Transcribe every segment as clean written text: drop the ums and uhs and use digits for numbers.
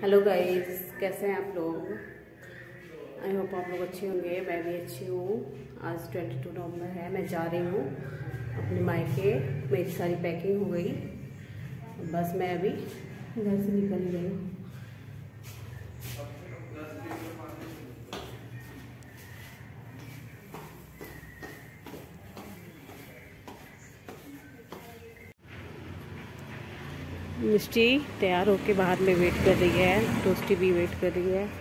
Hello guys, कैसे हैं आप लोग। आई होप आप लोग अच्छे होंगे। मैं भी अच्छी हूँ। आज 22 नवंबर है। मैं जा रही हूँ अपने मायके। मेरी सारी पैकिंग हो गई, बस मैं अभी घर से निकल गई हूँ। मिष्टी तैयार होके बाहर में वेट कर रही है, टोस्टी भी वेट कर रही है।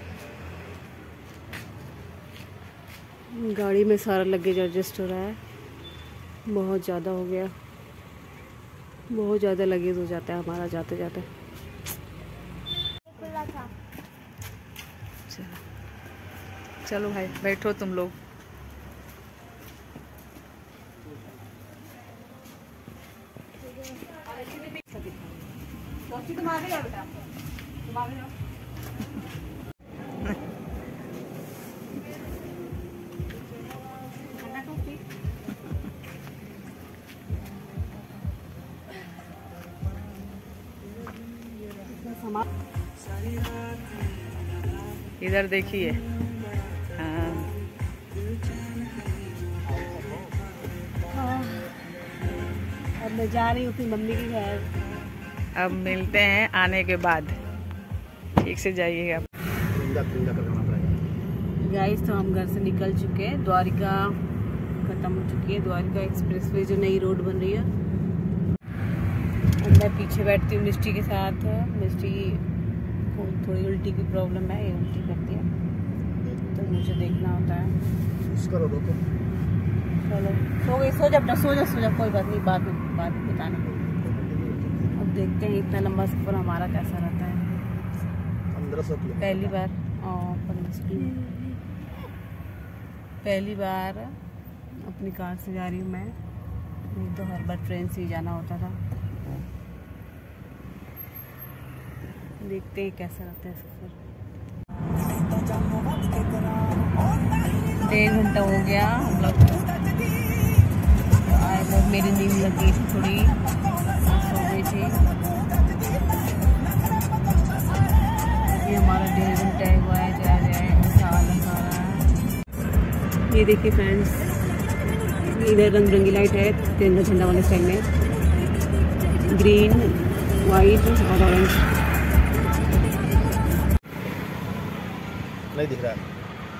गाड़ी में सारा लगेज एडजस्ट हो रहा है। बहुत ज़्यादा हो गया, बहुत ज़्यादा लगेज हो जाता है हमारा जाते जाते। चलो भाई बैठो तुम लोग। तुम आगे जाओ बेटा, तुम आगे जाओ। इधर देखिए। हाँ। अब मैं जा रही हूँ अपनी मम्मी के घर। अब मिलते हैं आने के बाद। ठीक से जाइएगा। गाइस तो हम घर से निकल चुके हैं। द्वारिका खत्म हो चुकी है। द्वारिका एक्सप्रेसवे जो नई रोड बन रही है। और मैं पीछे बैठती हूँ मिष्टी के साथ। मिष्टी को थोड़ी उल्टी की प्रॉब्लम है, ये उल्टी करती है तो मुझे देखना होता है। चलो सो गई, सो जा कोई बात नहीं, बाद में बताना। अब देखते हैं इतना लंबा सफर हमारा कैसा रहता है। 1500 किलोमीटर पहली बार 1500 किलोमीटर पहली बार अपनी कार से जा रही हूँ मैं। नहीं तो हर बार ट्रेन से ही जाना होता था। देखते हैं कैसा रहता है सफर। 1.5 घंटा हो गया हम लोग को। मेरी नींद लगी थी थोड़ी, सो गई थी। ये हमारा 1.5 घंटा हुआ है, जा रहा है, सारा है। ये देखिए फ्रेंड्स, इधर रंग बिरंगी लाइट है तिरंगा झंडा वाले साइड में, ग्रीन, वाइट और ऑरेंज। नहीं दिख रहा है।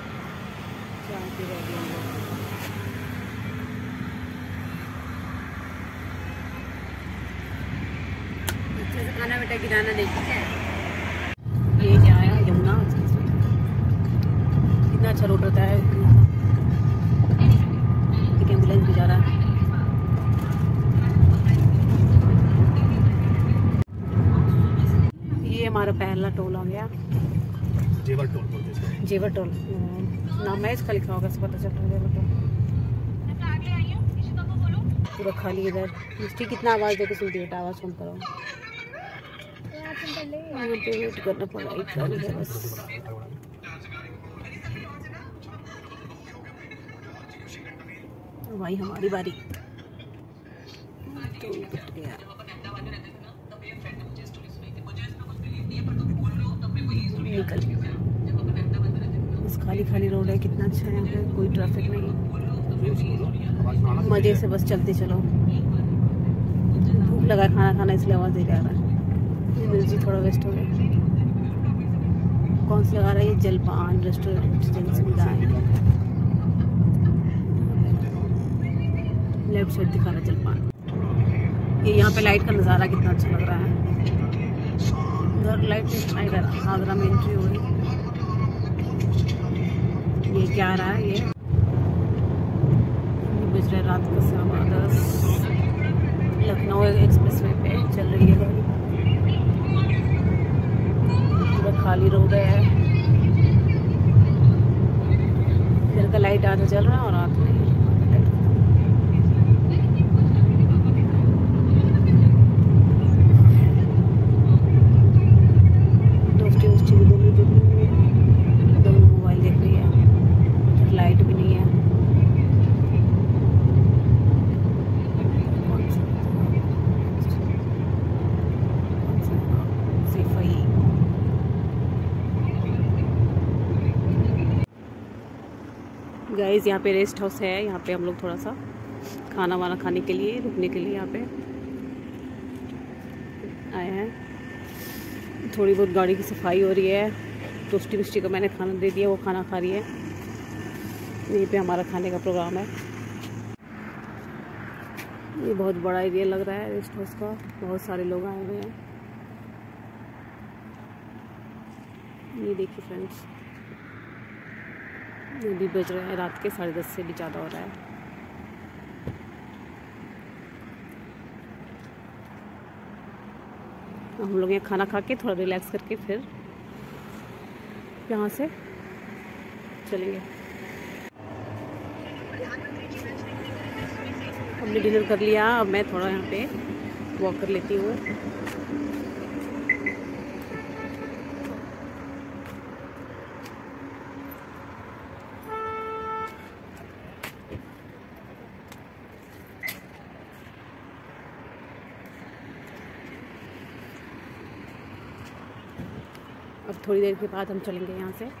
खाना बेटा गिराना नहीं, ठीक है। ये क्या है, यमुना। कितना अच्छा रोड रहता है। एक एम्बुलेंस भी जा रहा है। ये हमारा पहला टोल आ गया, जेवर टोल बोलते हैं। जेवर टोल नाम है इसका, लिखा होगा, पता चल रहा है जेवर टोल। पूरा खाली इधर। मिस्टी कितना आवाज़ देके सुनती है, आवाज़ कम करो। वेट करना पड़ा बस। भाई हमारी बारी तो टूट गया। निकल गया। बस खाली रोड है, कितना अच्छा है यहाँ पे, कोई ट्रैफिक नहीं। मजे से बस चलते चलो। भूख लगा, खाना खाना इसलिए आवाज़ दे रहा है। एनर्जी थोड़ा वेस्ट हो गया। कौन सा लगा रहा है ये, जलपान रेस्टोरेंट सुविधा है। लेफ्ट साइड दिखा रहा है जलपान। ये यहाँ पे लाइट का नज़ारा कितना अच्छा लग रहा है। उधर लाइट इधर आगरा में एंट्री हो रही। ये क्या आ रहा है, ये बज रहा है रात का 10:15। लखनऊ एक्सप्रेसवे पे चल रही है गाड़ी। पूरा खाली रोड है। इधर का लाइट आधा चल रहा है और आधा नहीं। दोनों मोबाइल देख रही है, लाइट भी नहीं है। सफाई गाइस यहाँ पे रेस्ट हाउस है, यहाँ पे हम लोग थोड़ा सा खाना वाना खाने के लिए रुकने के लिए यहाँ पे आए हैं। थोड़ी बहुत गाड़ी की सफाई हो रही है। टोस्टी मिस्टी को मैंने खाना दे दिया, वो खाना खा रही है। यहीं पे हमारा खाने का प्रोग्राम है। ये बहुत बड़ा एरिया लग रहा है रेस्ट हाउस का, बहुत सारे लोग आए हुए हैं। ये देखिए फ्रेंड्स, ये भी बज रहे हैं रात के 10:30 से भी ज़्यादा हो रहा है। हम लोग यहाँ खाना खा के थोड़ा रिलैक्स करके फिर यहाँ से चलेंगे। हमने डिनर कर लिया, अब मैं थोड़ा यहाँ पे वॉक कर लेती हूँ। अब थोड़ी देर के बाद हम चलेंगे यहाँ से।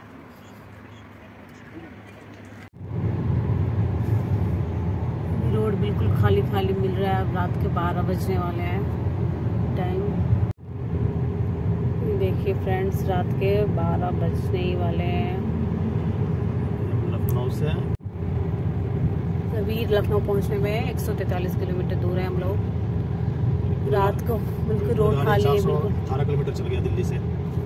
रोड बिल्कुल खाली खाली मिल रहा है। अब रात के 12 बजने वाले हैं टाइम। देखिए फ्रेंड्स, रात के 12 बजने ही वाले हैं। लखनऊ से अभी लखनऊ पहुँचने में 143 किलोमीटर दूर है हम लोग। रात को बिल्कुल रोड खाली है। बिल्कुल 18 किलोमीटर चल गया दिल्ली से।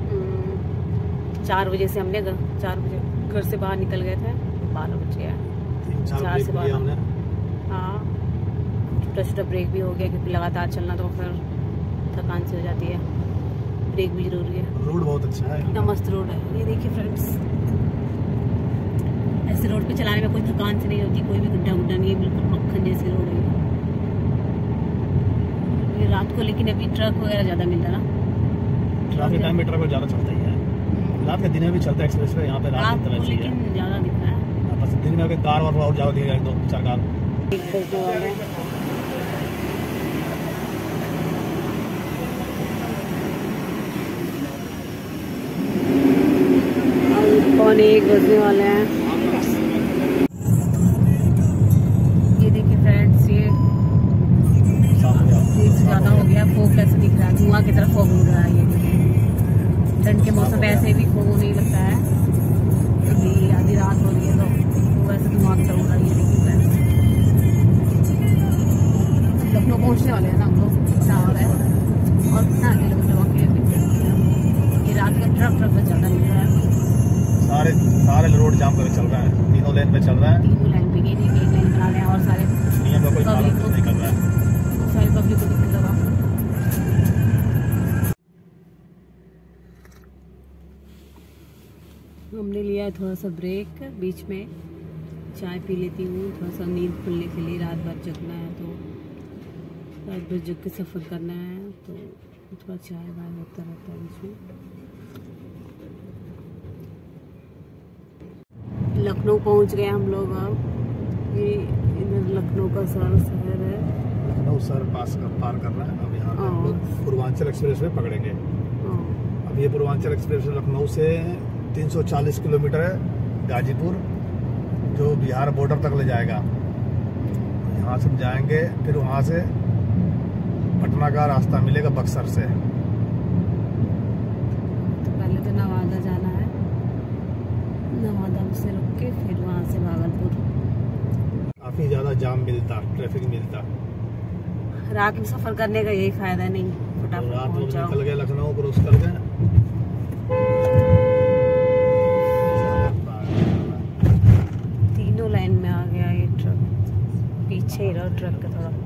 4 बजे से हमने 4 बजे घर से बाहर निकल गए थे, 12 बज गया। 4 से 12 हमने, हाँ छोटा ब्रेक भी हो गया क्योंकि लगातार चलना तो फिर थकान से हो जाती है। ब्रेक भी जरूरी है। रोड बहुत अच्छा है, इतना मस्त रोड है। ये देखिए फ्रेंड्स, ऐसे रोड पे चलाने में कोई थकान से नहीं होती, कोई भी गड्ढा गुड्ढा नहीं है, बिल्कुल मक्खन जैसी रोड है ये रात को। लेकिन अभी ट्रक वगैरह ज़्यादा मिल रहा है ना, रात के टाइम में ट्रक ज़्यादा चलता ही है। रात के दिन में भी चलता है एक्सप्रेस पे, यहाँ पे रात को लेकिन ज़्यादा दिख रहा है। बस दिन में अगर कार और ज़्यादा दिखेगा, 1-2-4 कार। पौने 1 बजने वाले हैं। ये देखिए फ्रेंड्स, ये ज़्यादा हो गया। फोग कैसे दिख रहा है, धुआं की तरफ फोग उड़ रहा है। ये ठंड के मौसम में ऐसे भी फोग नहीं लगता है। अभी आधी रात हो रही है तो वैसे धुआं की तरफ उड़ रहा है। ये देखिए फ्रेंड्स, लखनऊ पहुँचने वाले हैं ना हम लोग। क्या हो रहा है और कितना किलोमीटर वाकई ये रात का ट्रक में ज़्यादा मिल रहा है। सारे रोड जाम करके चल रहा है, तीनों लाइन पे चल रहा है। तीनों लाइन पे, एक लाइन बना रहे हैं और सारे नियम का कोई पालन नहीं कर रहा है। सारी पब्लिक को दिक्कत होगा। हमने लिया है थोड़ा सा ब्रेक, बीच में चाय पी लेती हूँ, थोड़ा सा नींद खुलने के लिए। रात भर जगना है तो रात भर जग के सफ़र करना है तो थोड़ा चाय वाय होता रहता है बीच में। लखनऊ पहुंच गए हम लोग। अब ये इधर लखनऊ का सारा शहर है। लखनऊ शहर पार करना है। अब यहाँ पे हम लोग पूर्वांचल एक्सप्रेस वे पकड़ेंगे। अब ये पूर्वांचल एक्सप्रेस वे लखनऊ से 340 किलोमीटर है, गाजीपुर, जो बिहार बॉर्डर तक ले जाएगा। यहाँ से हम जाएंगे, फिर वहाँ से पटना का रास्ता मिलेगा बक्सर से। तो पहले तो नवादा जाना है, नवादा से रुक के फिर वहाँ से भागलपुर। काफ़ी ज़्यादा जाम मिलता, ट्रैफिक मिलता। रात में सफ़र करने का यही फायदा है, नहीं फटाफट रात में पहुँच जाओ। निकल गए, लखनऊ क्रॉस कर गए। 3 लाइन में आ गया ये ट्रक। पीछे ही रहो ट्रक का थोड़ा,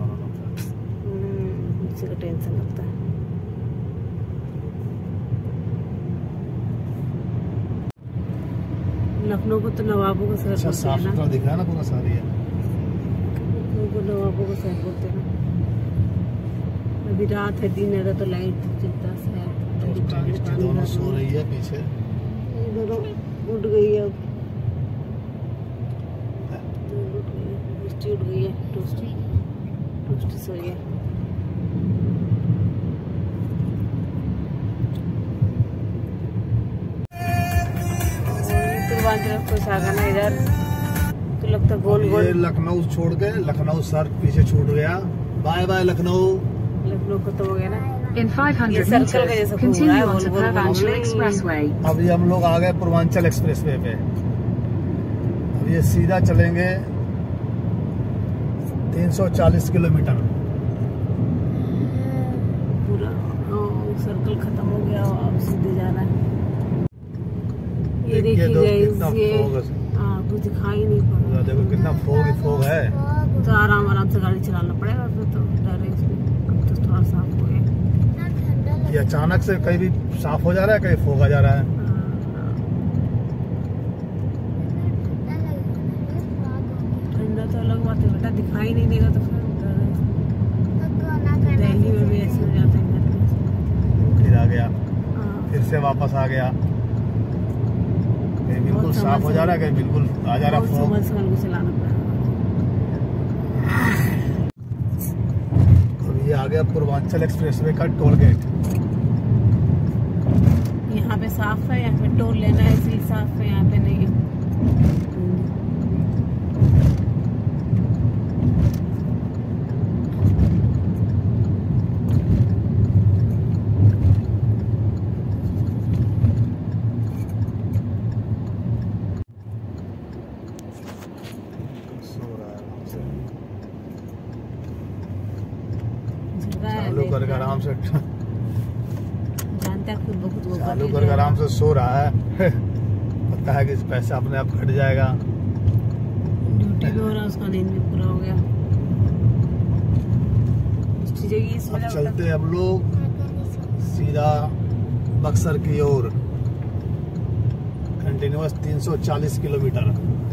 इसी का टेंशन लगता है। लखनऊ को तो नवाबों का शहर बोलते हैं ना। दिख रहा है ना पूरा शहर है। लखनऊ को नवाबों का शहर बोलते हैं ना। अभी रात है, दिन है तो लाइट जलता है। दोनों सो रही है पीछे, दोनों उठ गई है। अब उठ गई है, टोस्टी सो रही है। पूर्वांचल कुछ आ गया ना इधर। लगता है गोल गोल। लखनऊ छोड़ के लखनऊ सर पीछे छूट गया। Bye bye Lucknow. लखनऊ खत्म हो गया ना। In 500 meters, continue on to Purvanchal Expressway. अभी हम लोग आ गए पूर्वांचल एक्सप्रेसवे पे। अब ये सीधा चलेंगे 340 किलोमीटर। पूरा सर्कल खत्म हो गया, अब सीधे जाना है। ये देखिए कुछ दिखाई नहीं पड़ रहा। देखो कितना फोग ही फोग है। तो आराम आराम से गाड़ी चलाना पड़ेगा फिर तो डर है इसमें। अब तो थोड़ा साफ हो गया। ये अचानक से कहीं भी साफ हो जा रहा है, कहीं फोग आ जा रहा है। ठंडा तो अलग बात है बेटा, दिखाई नहीं देगा तो फिर दिल्ली में भी ऐसे हो जाता है। फिर आ गया, फिर से वापस आ गया। कहीं बिल्कुल साफ हो जा रहा है, कहीं बिल्कुल आ जा रहा है फोग। संभल के चलाना पड़ेगा। अब ये आ गया पूर्वांचल एक्सप्रेसवे का टोल गेट। यहाँ पे साफ है, यहाँ पे टोल लेना है इसलिए साफ है, यहाँ पे नहीं है। चालू करके आराम से जानता है खुद बहुत वो चालू करके आराम से सो रहा है। पता है कि पैसा अपने आप घट जाएगा। ड्यूटी भी हो रहा है, उसका नींद भी पूरा हो गया। अब चलते हम लोग सीधा बक्सर की ओर। Continuous 340 kilometre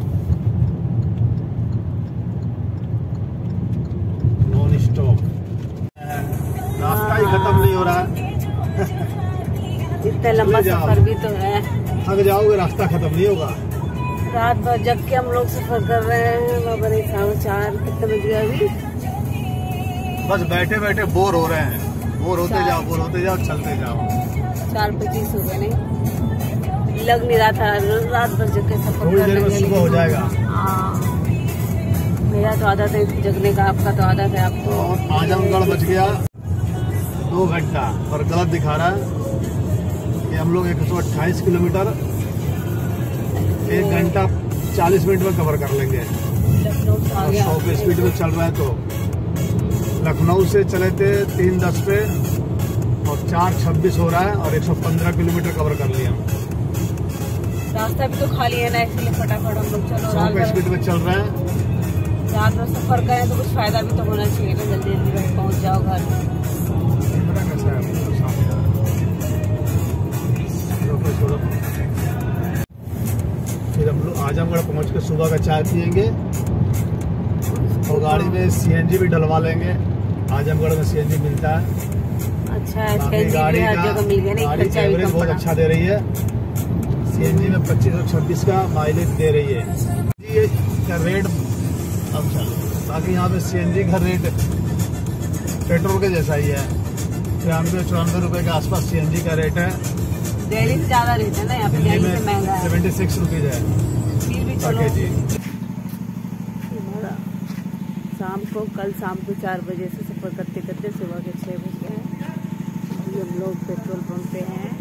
non stop. रास्ता ही खत्म नहीं हो रहा है। इतना लंबा सफर भी तो है। थक जाओगे, रास्ता खत्म नहीं होगा। रात भर जब के हम लोग सफर कर रहे हैं, बाबा नहीं 4:30 कितने बज गया अभी। बस बैठे बैठे बोर हो रहे हैं। बोर होते जाओ चलते जाओ। 4:25 हो गए, नहीं लग नहीं रहा था रात भर जग के सफर थोड़ी देर में सुबह हो जाएगा। मेरा तो आदत है जगने का, आपका तो आदत है आपको। और आजमगढ़ बच गया 2 घंटा, और गलत दिखा रहा है कि हम लोग 128 किलोमीटर 1 घंटा 40 मिनट में कवर कर लेंगे। 100 की स्पीड में चल रहा है। तो लखनऊ से चले थे 3:10 पे और 4:26 हो रहा है, और 115 किलोमीटर कवर कर लिया। रास्ता भी तो खाली है ना, इसलिए फटाफट हम लोग चलो। 100 की स्पीड में चल रहे हैं। रात में सफर करें तो कुछ फायदा भी तो होना चाहिए ना, जल्दी जल्दी पहुंच जाओ घर। कैसा है फिर हम लोग आजमगढ़ पहुंच के सुबह का चाय पियेंगे और गाड़ी में सीएनजी भी डलवा लेंगे। आजमगढ़ में सीएनजी मिलता है। अच्छा है, गाड़ी हर जगह मिल गया। गाड़ी का एवरेज बहुत अच्छा दे रही है। सीएनजी में 25-26 का माइलेज दे रही है। ये रेट अब चलो, बाकी यहाँ पे सीएनजी का रेट पेट्रोल के जैसा ही है। 93-94 रुपए के आसपास सीएनजी का रेट है। दिल्ली से ज्यादा रेट है ना, यहाँ पे दिल्ली से महंगा है। 76 रुपीज है जी। शाम को कल शाम को 4 बजे से सफर करते करते सुबह के 6 बज गए हैं। अभी हम लोग पेट्रोल पंप पे हैं,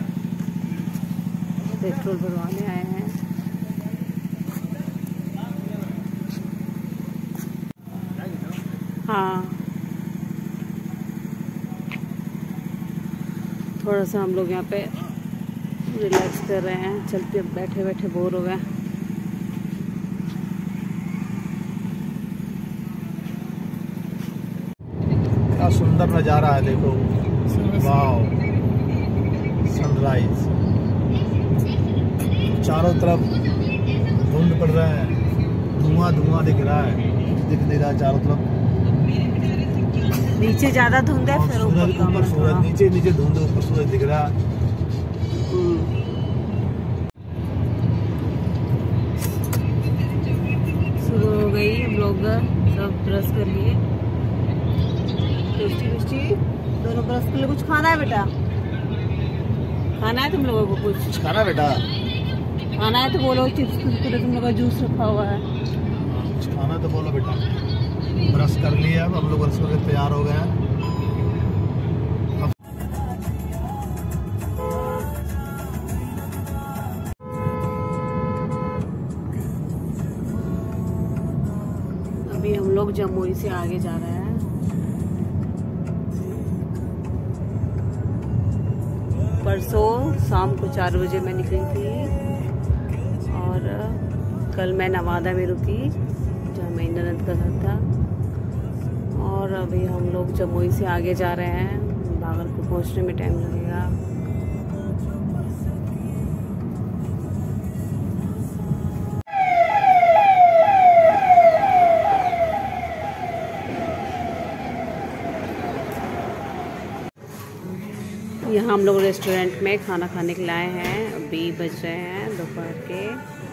पेट्रोल भरवाने आए हैं। हाँ, थोड़ा सा हम लोग यहाँ पे रिलैक्स कर रहे हैं। चलते बैठे बैठे बोर हो गए। क्या सुंदर नज़ारा है, देखो। Wow, sunrise. चारों तरफ धुंध पड़ रहे हैं, धुआं धुआं दिख रहा है, दिख नहीं रहा चारों तरफ। नीचे ज्यादा धुंध है, फिर ऊपर सूरज, नीचे नीचे धुंध, ऊपर सूरज दिख रहा है। शुरू हो गई, हम लोग सब ब्रश कर लिए। दोनों ब्रश के लिए कुछ खाना है बेटा? खाना है तुम लोगों को? कुछ खाना बेटा? खाना है तो बोलो। चिप्स कुरकुरे तुम लोगों का जूस रखा हुआ है। आना तो बोलो बेटा। ब्रश कर लिया, अब हम लोग ब्रश करके तैयार हो गए हैं। अभी हम लोग जमुई से आगे जा रहे हैं। परसों शाम को 4 बजे मैं निकली थी और कल मैं नवादा में रुकी जहाँ मेरी ननद का घर था। और अभी हम लोग जमुई से आगे जा रहे हैं। भागलपुर पहुँचने में टाइम लगेगा। यहाँ हम लोग रेस्टोरेंट में खाना खाने के लिए आए हैं। अभी बज रहे हैं दोपहर के।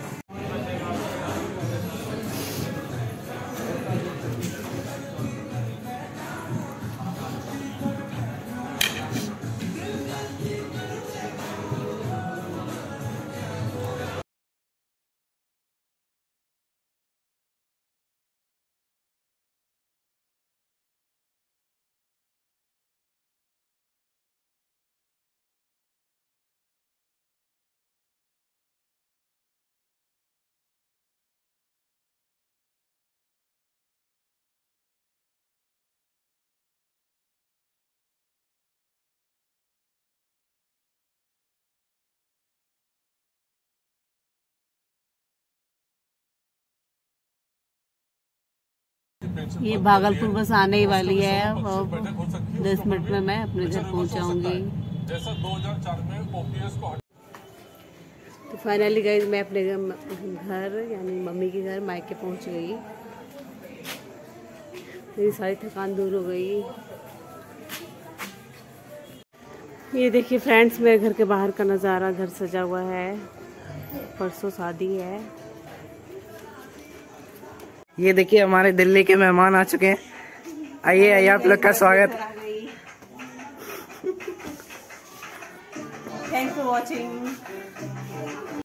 ये भागलपुर बस आने ही वाली है। अब 10 मिनट में मैं अपने घर पहुंच जाऊंगी। तो फाइनली गाइस मैं अपने घर यानी मम्मी के घर मायके पहुंच गई। मेरी सारी थकान दूर हो गई। ये देखिए फ्रेंड्स, मेरे घर के बाहर का नज़ारा। घर सजा हुआ है, परसों शादी है। ये देखिए हमारे दिल्ली के मेहमान आ चुके हैं। आइए आइए, आप लोग का स्वागत। Thanks for watching.